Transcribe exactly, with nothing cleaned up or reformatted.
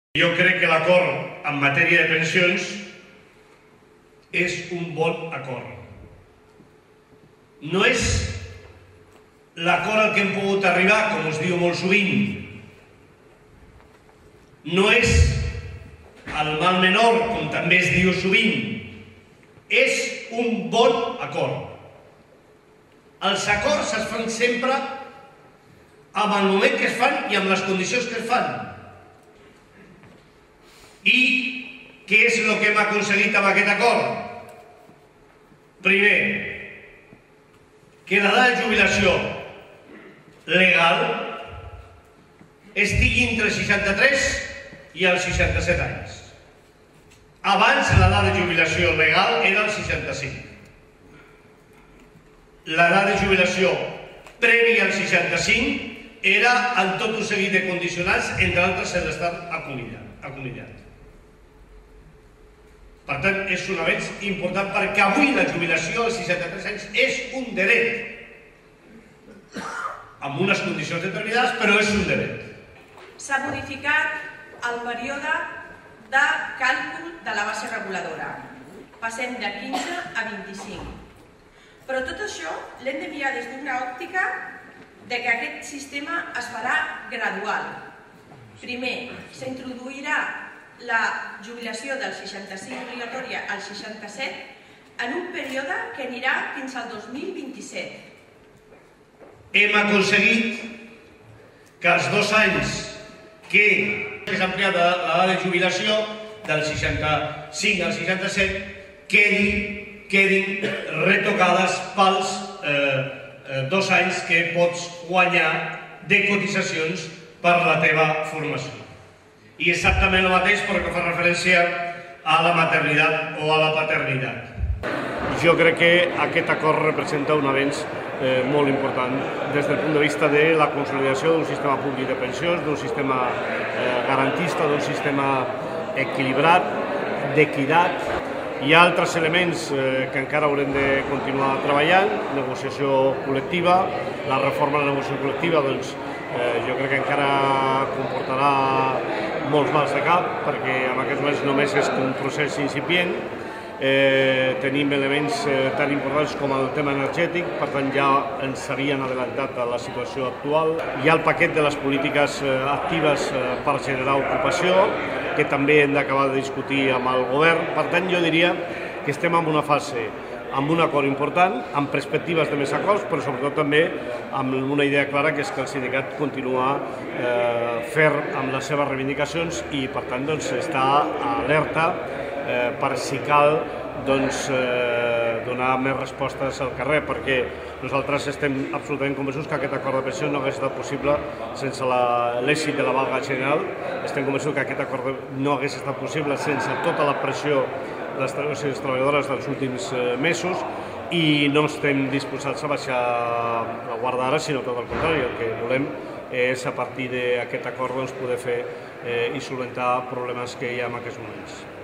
Jo crec que l'acord en matèria de pensions és un bon acord. No és l'acord al que hem pogut arribar, com us diu molt sovint. No és el mal menor, com també es diu sovint. És un bon acord. Els acords es fan sempre amb el moment que es fan i amb les condicions que es fan. I què és el que hem aconseguit amb aquest acord? Primer, que l'edat de jubilació legal estigui entre els seixanta-tres i els seixanta-set anys. Abans l'edat de jubilació legal era el seixanta-cinc. L'edat de jubilació prèvia al seixanta-cinc era en tot un seguit de condicionants, entre altres l'estar acomiadat. Per tant, és un avenç important perquè avui la jubilació als seixanta-tres anys és un dret, amb unes condicions determinades, però és un dret. S'ha modificat el període de càlcul de la base reguladora. Passem de quinze a vint-i-cinc. Però tot això l'hem de mirar des d'una òptica de que aquest sistema es farà gradual. Primer, s'introduirà la jubilació del seixanta-cinc obligatòria al seixanta-set en un període que anirà fins al dos mil vint-i-set. Hem aconseguit que els dos anys que s'ha ampliat l'edat de jubilació del seixanta-cinc al seixanta-set quedin retocades pels dos anys que pots guanyar de cotitzacions per la teva formació. I exactament el mateix perquè fa referència a la maternitat o a la paternitat. Jo crec que aquest acord representa un avenç molt important des del punt de vista de la consolidació d'un sistema públic de pensions, d'un sistema garantista, d'un sistema equilibrat, d'equitat. Hi ha altres elements que encara haurem de continuar treballant, negociació col·lectiva, la reforma de la negociació col·lectiva, doncs, jo crec que encara comportarà molts mals de cap, perquè en aquests moments només és un procés incipient. Tenim elements tan importants com el tema energètic, per tant ja ens havien adelantat a la situació actual. Hi ha el paquet de les polítiques actives per generar ocupació, que també hem d'acabar de discutir amb el govern. Per tant, jo diria que estem en una fase amb un acord important, amb perspectives de més acords, però sobretot també amb una idea clara, que és que el sindicat continua ferm amb les seves reivindicacions i, per tant, està alerta per si cal donar més respostes al carrer, perquè nosaltres estem absolutament convençuts que aquest acord de pensions no hauria estat possible sense l'èxit de la vaga general. Estem convençuts que aquest acord no hauria estat possible sense tota la pressió de les treballadores i les treballadores dels últims mesos, i no estem disposats a baixar la guarda ara, sinó tot el contrari. El que volem és, a partir d'aquest acord, poder fer i solucionar problemes que hi ha en aquests moments.